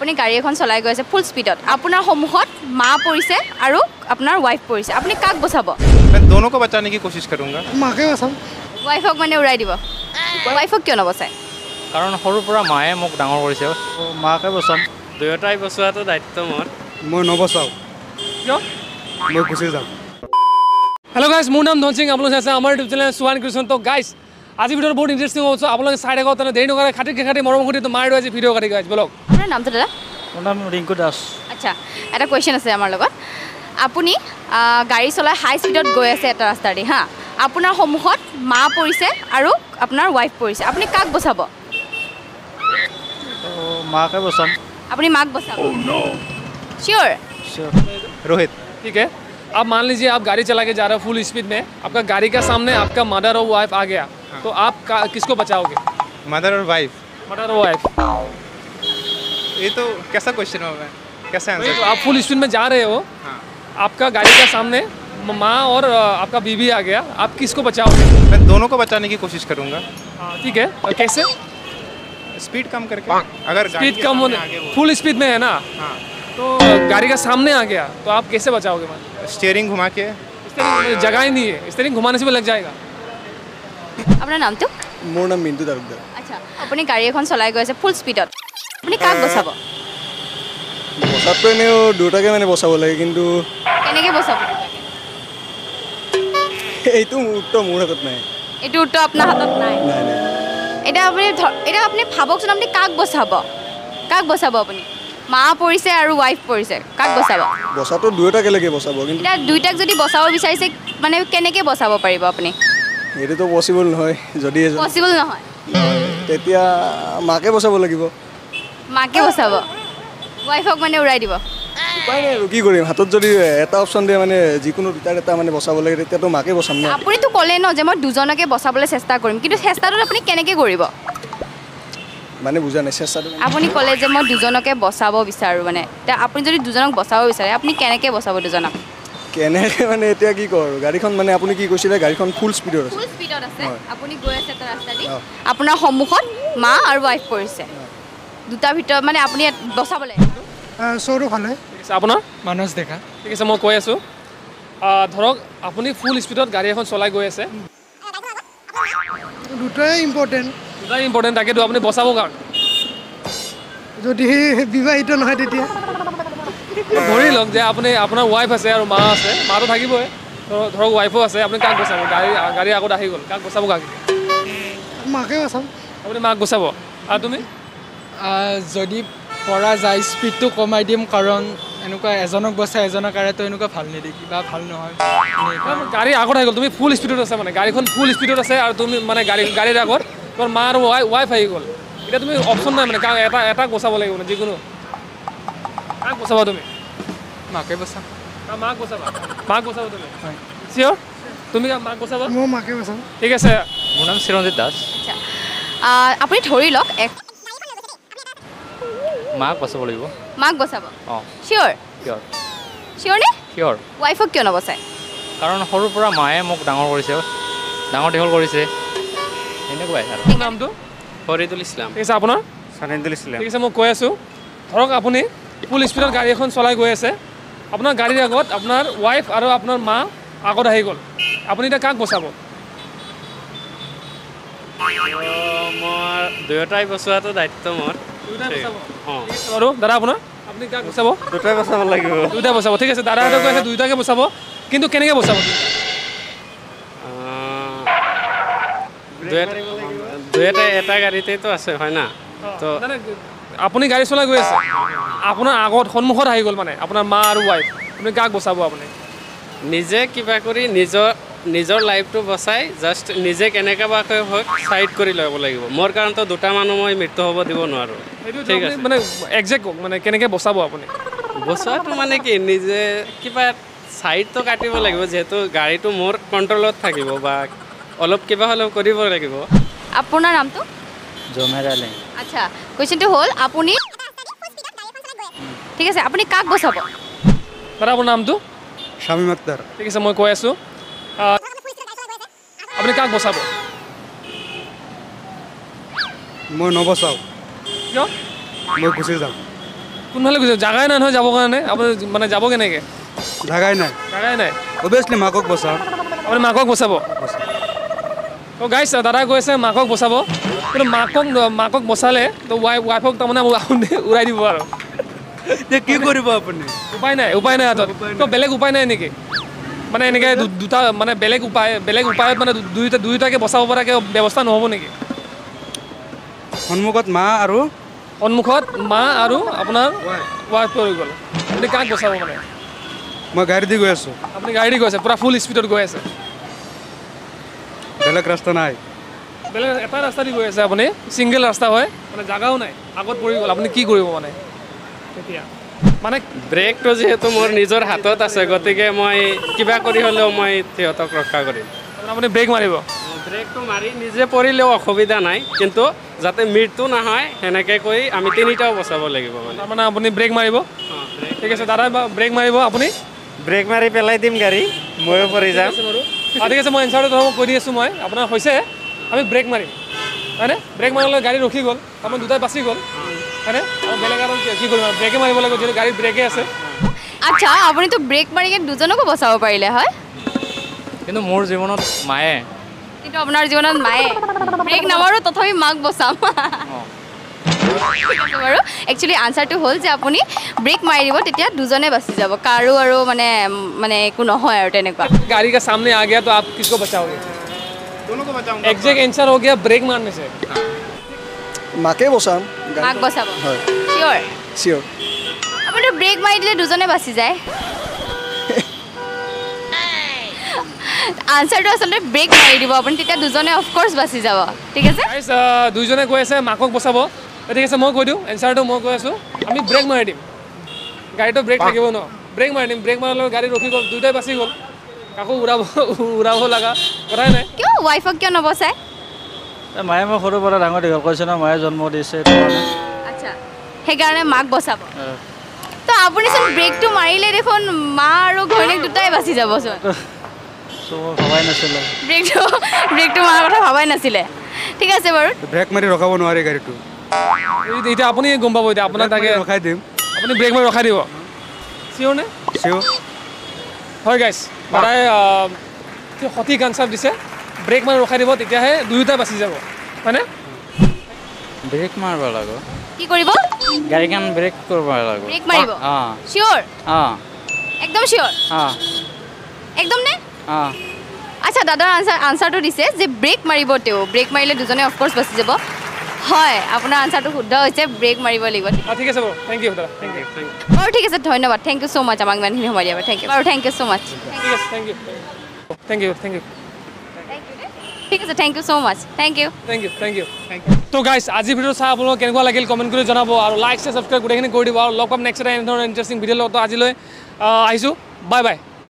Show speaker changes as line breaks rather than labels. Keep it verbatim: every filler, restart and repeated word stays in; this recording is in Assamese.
আপুনি গাড়ী এখন চলাই গৈ আছে ফুল স্পীডত আপোনাৰ সন্মুখত মা পৰিছে আৰু আপোনাৰ ওয়াইফ পৰিছে আপুনি কাক বচাব
मैं दोनों को बचाने की कोशिश करूंगा
माँ के बचाम
ওয়াইফক মানে উৰাই দিব ওয়াইফক কিয় নবচায়
কাৰণ সৰুৰ পৰা মায়ে মোক ডাঙৰ কৰিছে
माके बचाम
দুয়োটাই বচোৱাটো দায়িত্ব মোৰ
मैं नबचाओ
কিয়
मैं गुसि जाम
हेलो गाइस মোৰ নাম ধন সিং আপোনালোক আছে আমাৰ ইউটিউব চেনেল সুৱান কৃষ্ণ তো গাইস আজি ভিডিঅ বহুত ইন্টাৰেষ্টিং হ'ব আপোনালোকে চাই থাকক তেনে দেৰি নকৰে খাটি খাটি মৰম কৰি তো মাৰ আজি ভিডিঅ কাটি গাইস বলক
আপোনাৰ নামটো দাদা
মোৰ নাম ৰিংকু দাস
আচ্ছা এটা কোৱেশ্চন আছে আমাৰ লগত আপুনি গাড়ী চলাই হাই স্পীডত গৈ আছে এটা ৰাস্তাৰে হা আপোনাৰ সন্মুখত মা পৰিছে আৰু আপোনাৰ ওয়াইফ পৰিছে আপুনি কাক বচাব
तो माके बचाम
আপুনি মাক বচাব श्योर
रोहित
ठीक है आप मान लीजिए आप गाड़ी चला के जा रहे हो फुल स्पीड में आपका गाड़ी का सामने आपका मदर और वाइफ आ गया तो आप का- किसको बचाओगे
मदर और वाइफ
मदर और वाइफ
ये तो कैसा क्वेश्चन होगा कैसे
वही
आंसर
तो आप फुल स्पीड में जा रहे हो
हाँ
आपका गाड़ी का सामने म- माँ और अ, आपका बीवी आ गया आप किसको बचाओगे
मैं दोनों को बचाने की कोशिश करूंगा
हाँ, ठीक है और कैसे
स्पीड कम करके अगर गाड़ी
स्पीड
के
कम
सामने
होने
आगे वो-
फुल स्पीड में है ना
हाँ
तो गाड़ी का सामने आ गया तो आप कैसे बचाओगे मान
स्टीयरिंग घुमा के
स्टीयरिंग जगह ही नहीं है स्टीयरिंग घुमाने से भी लग जाएगा
আপোনাৰ নামটো
মোৰ নাম মিন্টু তালুকদাৰ
আচ্ছা আপুনি গাড়ী এখন চলাই গৈ আছে ফুল স্পীডত আপুনি কাক বচাব
বচাতটো এনেও দুটাকে মানে বচাব লাগে কিন্তু
কেনেকৈ বচাব
এইটো উত্তৰ মোৰ হাতত নাই
এইটো উত্তৰ আপোনাৰ হাতত নাই
নাই নাই
এতিয়া আপুনি ধৰ- এতিয়া আপুনি ভাবকচোন আপুনি কাক বচাব কাক বচাব আপুনি মা পৰিছে আৰু ওয়াইফ পৰিছে কাক বচাব
বচাটো দুয়োটাকে লাগে বচাব কিন্তু
এতিয়া দুইটাক যদি বচাব বিচাৰিছে মানে কেনেকৈ বচাব পাৰিব আপুনি
এইটোতো পচিবল নহয় যদি এজন
পচিবল নহয়
তেতিয়া মাকে বচাব লাগিব
মাকে বচাব ওয়াইফক মানে উৰাই দিব
উপায় নাই আৰু কি কৰিম হাতত যদি এটা অপশ্যন দিয়ে মানে যিকোনো দুটাৰ এটা মানে বচাব লাগে তেতিয়াতো মাকে বচাম ন
আপুনিতো ক'লে ন যে মই দুজনকে বচাবলৈ চেষ্টা কৰিম কিন্তু চেষ্টাটো আপুনি কেনেকৈ কৰিব
মানে বুজা নাই চেষ্টাটো
আপুনি ক'লে যে মই দুজনকে বচাব বিচাৰোঁ মানে এতিয়া আপুনি যদি দুজনক বচাব বিচাৰে আপুনি কেনেকৈ বচাব দুজনক
কেনেকৈ মানে এতিয়া কি কওঁ আৰু গাড়ীখন মানে আপুনি কি কৈছিলে গাড়ীখন ফুল স্পীডত আছে
ফুল স্পীডত আছে
হয়।
আপুনি গৈ আছে এটা ৰাস্তা দি
অঁ।
আপোনাৰ সন্মুখত মা আৰু ওয়াইফ পৰিছে দুটাৰ ভিতৰত মানে আপুনি বচাবলৈ
চৌৰভ ভালে
ঠিক আছে আপোনাৰ
মানস দেখা
ঠিক আছে মই কৈ আছোঁ আহ, ধৰক আপুনি ফুল স্পীডত গাড়ী এখন চলাই গৈ আছে
দুটাই ইম্পৰ্টেণ্ট
দুটাই ইম্পৰ্টেণ্ট তাকেতো আপুনি বচাব কাৰণ
যদি বিবাহিত নহয় তেতিয়া
ধৰি লওক যে আপুনি আপোনাৰ ৱাইফ আছে আৰু মা আছে মাটো থাকিবই ধৰক ধৰক ৱাইফো আছে আপুনি কাক বচাব গাড়ী গাড়ী আগত আহি গ'ল কাক বচাব কাক
মাকে বচাম
আপুনি মাক বচাব আৰু তুমি
যদি পৰা যায় স্পীডটো কমাই দিম কাৰণ এনেকুৱা এজনক বচাই এজনৰ কাৰণেতো এনেকুৱা ভাল নেদেখি বা ভাল নহয়
গাড়ী আগত আহি গ'ল তুমি ফুল স্পীডত আছে মানে গাড়ীখন ফুল স্পীডত আছে আৰু তুমি মানে গাড়ী গাড়ীৰ আগত তোমাৰ মা আৰু ৱাই ৱাইফ আহি গ'ল এতিয়া তুমি অপশ্যন নাই মানে কাক এটা এটাক বচাব লাগিব মানে যিকোনো কাক বচাবা তুমি
মাকে বচাম
কাৰ মাক বচাবা মাক বচাবা তুমি চিয়'ৰ তুমি কাৰ মাক বচাবা
মই মাকে বচাম
ঠিক আছে
মোৰ নাম চিৰঞ্জিত দাস
আচ্ছা আহ, আপুনি ধৰি লওক এক
মাক বচাব লাগিব
মাক বচাব
অঁ
চিয়'ৰ
কিয়
চিয়'ৰ নে
কিয়ৰ
ওয়াইফক কিয় নবচায়
কাৰণ সৰুৰ পৰা মায়ে মোক ডাঙৰ কৰিছে ডাঙৰ দীঘল কৰিছে এনেকুৱাই আৰু
আপোনাৰ নামটো
ফৰিদুল ইছলাম
ঠিক আছে আপোনাৰ
सनिंदुल इस्लाम
ঠিক আছে মই কৈ আছোঁ ধৰক আপুনি ফুল স্পীডত গাড়ী এখন চলাই গৈ আছে আপোনাৰ গাড়ীৰ আগত আপোনাৰ ৱাইফ আৰু আপোনাৰ মা আগত আহি গ'ল আপুনি এতিয়া কাক বচাব
মই দুয়োটাই বচোৱাটো দায়িত্ব মোৰ
দুয়োটাই বচাব
অঁ
ঠিক আছে বাৰু দাদা আপোনাৰ আপুনি কাক বচাব
দুটাই বচাব লাগিব
দুয়োটাই বচাব ঠিক আছে দাদাহঁতে কৈ আছে দুয়োটাকে বচাব কিন্তু কেনেকৈ বচাব
দুয়োটা দুয়োটা এটা গাড়ীতেতো আছে হয় না তো
মানে আপুনি গাড়ী চলাই গৈ আছে আপোনাৰ আগত সন্মুখত আহি গ'ল মানে আপোনাৰ মা আৰু ৱাইফ আপুনি কাক বচাব আপুনি
নিজে কিবা কৰি নিজৰ নিজৰ লাইফটো বচাই জাষ্ট নিজে কেনেকৈ বা হওক চাইড কৰি ল'ব লাগিব মোৰ কাৰণেতো দুটা মানুহ মই মৃত্যু হ'ব দিব নোৱাৰোঁ
সেইটো
ঠিক
আপুনি
আছে
মানে একজেক্ট কওক মানে কেনেকৈ বচাব আপুনি
বচোৱাটো মানে কি নিজে কিবা চাইডটো কাটিব লাগিব যিহেতু গাড়ীটো মোৰ কণ্ট্ৰলত থাকিব বা অলপ কিবা হ'লেও কৰিব লাগিব
আপোনাৰ নামটো
জমেৰ আলে
আচ্ছা কুৱেশ্যনটো হ'ল আপুনি ঠিক আছে আপুনি কাক বচাব
দাদা আপোনাৰ নামটো
শামীম আক্তাৰ
ঠিক আছে মই কৈ আছোঁ আহ, আপুনি কাক বচাব
মই নবচাওঁ
কিয়
মই গুচি যাম
কোনফালে গৈছে জাগাই নাই নহয় যাবৰ কাৰণে আপুনি মানে যাব কেনেকৈ
জাগাই নাই
জাগাই নাই
অভিয়াছলি মাকক বচাম
আপুনি মাকক বচাব তো গাইছ দাদা কৈ আছে মাকক বচাব কিন্তু মাকক মাকক বচালে তো ৱাইফ ৱাইফক তাৰমানে আপুনি উৰাই দিব আৰু
এতিয়া কি কৰিব আপুনি
উপায় নাই উপায় নাই হাতত তো বেলেগ উপায় নাই নেকি মানে এনেকৈ দুটা মানে বেলেগ উপায় বেলেগ উপায়ত মানে দুইটা দুয়োটাকে বচাব পৰাকৈ ব্যৱস্থা নহ'ব নেকি
সন্মুখত মা আৰু
সন্মুখত মা আৰু আপোনাৰ ৱাইফ পৰি গ'ল আপুনি কাক বচাব মানে
মই গাড়ী দি গৈ আছোঁ
আপুনি গাড়ী দি গৈ আছে পূৰা ফুল স্পীডত গৈ আছে
বেলেগ ৰাস্তা নাই
বেলেগ এটা ৰাস্তা দি গৈ আছে আপুনি ছিংগল ৰাস্তা হয় মানে জাগাও নাই আগত পৰি গ'ল আপুনি কি কৰিব মানে তেতিয়া মানে
ব্ৰেকটো যিহেতু মোৰ নিজৰ হাতত আছে গতিকে মই কিবা কৰি হ'লেও মই সিহঁতক ৰক্ষা কৰিম
আপুনি ব্ৰেক মাৰিব
ব্ৰেকটো মাৰি নিজে পৰিলেও অসুবিধা নাই কিন্তু যাতে মৃত্যু নহয় সেনেকৈ কৰি আমি তিনিটাও বচাব লাগিব মানে
তাৰমানে আপুনি ব্ৰেক মাৰিব ঠিক আছে দাদা ব্ৰেক মাৰিব আপুনি
ব্ৰেক মাৰি পেলাই দিম গাড়ী ময়ো পৰি যাম
অঁ ঠিক আছে মই এনচাৰটো ধৰক কৈ দি আছোঁ মই আপোনাৰ হৈছে আমি ব্ৰেক মাৰিম হয়নে ব্ৰেক মাৰিলে গাড়ী ৰখি গ'ল তাৰমানে দুটাই বাচি গ'ল হয়নে আৰু বেলেগ আৰু কি কৰিম আৰু ব্ৰেকে মাৰিব লাগিব যিহেতু গাড়ীত ব্ৰেকে আছে
আচ্ছা আপুনিতো ব্ৰেক মাৰি কিনে দুজনকো বচাব পাৰিলে হয়
কিন্তু মোৰ জীৱনত মায়ে
কিন্তু আপোনাৰ জীৱনত মায়ে ব্ৰেক নামাৰো তথাপি মাক বচাম বাৰু একচুৱেলি আনচাৰটো হ'ল যে আপুনি ব্ৰেক মাৰি দিব তেতিয়া দুজনে বাচি যাব কাৰো আৰু মানে মানে একো নহয় আৰু তেনেকুৱা
गाड़ी का सामने आ गया तो आप किसको बचाओगे
दोनों को बचाऊंगा
एग्जैक्ट आंसर हो गया ब्रेक मारने से
মাকে বচাম
মাক বচাব
হয়
চিয়'ৰ
চিয়'ৰ
আপুনিতো ব্ৰেক মাৰি দিলে দুজনে বাচি যায় আনচাৰটো আচলতে ব্ৰেক মাৰি দিব আপুনি তেতিয়া দুজনে অফক'ৰ্চ বাচি যাব ঠিক আছে
গাইছ দুইজনে কৈ আছে মাকক বচাব ঠিক আছে মই কৈ দিওঁ এনচাৰটো মই কৈ আছোঁ আমি ব্ৰেক মাৰি দিম গাড়ীটো ব্ৰেক থাকিব ন ব্ৰেক মাৰি দিম ব্ৰেক মাৰিলে গাড়ী ৰখি গ'ল দুয়োটাই বাচি গ'ল কাকো উৰাব উৰাব লগা কথাই নাই
কিয় ৱাইফক কিয় নবচায়
মায়ে মই সৰুৰ পৰা ডাঙৰ দীঘল কৰিছে ন মায়ে জন্ম দিছে
আচ্ছা সেইকাৰণে মাক বচাব তো আপুনিচোন ব্ৰেকটো মাৰিলে দেখোন মা আৰু ঘৈণীয়েক দুটাই বাচি যাবচোন
ভবাই নাছিলোঁ
ব্ৰেকটো ব্ৰেকটো মাৰাৰ কথা ভবাই নাছিলে ঠিক আছে বাৰু
ব্ৰেক মাৰি ৰখাব নোৱাৰি গাড়ীটো
এতিয়া আপুনি গম পাব এতিয়া আপোনাক তাকে
ৰখাই দিম
আপুনি ব্ৰেক মাৰি ৰখাই দিব চিয়'ৰ নে
চিয়'ৰ
হয় গাইছ দাদাই সঠিক আনচাৰ দিছে ব্ৰেক মাৰি ৰখাই দিব তেতিয়াহে দুয়োটাই বাচি যাব হয়নে
ব্ৰেক মাৰিব লাগিব
কি কৰিব
গাড়ীখন ব্ৰেক কৰিব লাগিব
ব্ৰেক মাৰিব
অঁ
চিয়'ৰ
অঁ
একদম চিয়'ৰ
অঁ
একদম নে
অঁ
আচ্ছা দাদাৰ আনচাৰ আনচাৰটো দিছে যে ব্ৰেক মাৰিব তেওঁ ব্ৰেক মাৰিলে দুজনে অফক'ৰ্চ বাচি যাব হয় আপোনাৰ আনচাৰটো শুদ্ধ হৈছে ব্ৰেক মাৰিব লাগিব
অঁ ঠিক আছে বাৰু থেংক ইউ দাদা থেংক ইউ
বাৰু ঠিক আছে ধন্যবাদ থেংক ইউ ছ' মাছ আমাক ইমানখিনি সময় দিয়াৰ বাবে থেংক ইউ বাৰু থেংক ইউ ছ' মাছ
ঠিক আছে thank you thank you thank you
ঠিক আছে thank you so' much thank you
thank you thank you তো গাইছ আজিৰ ভিডিঅ' চাই আপোনালোক কেনেকুৱা লাগিল কমেণ্ট কৰি জনাব আৰু লাইক শ্বেয়াৰ ছাবস্ক্ৰাইব গোটেইখিনি কৰি দিব আৰু লগ পাম নেক্সট এটা এনেধৰণৰ ইণ্টাৰেষ্টিং ভিডিঅ'ৰ লগত আজিলৈ আহিছোঁ বাই বাই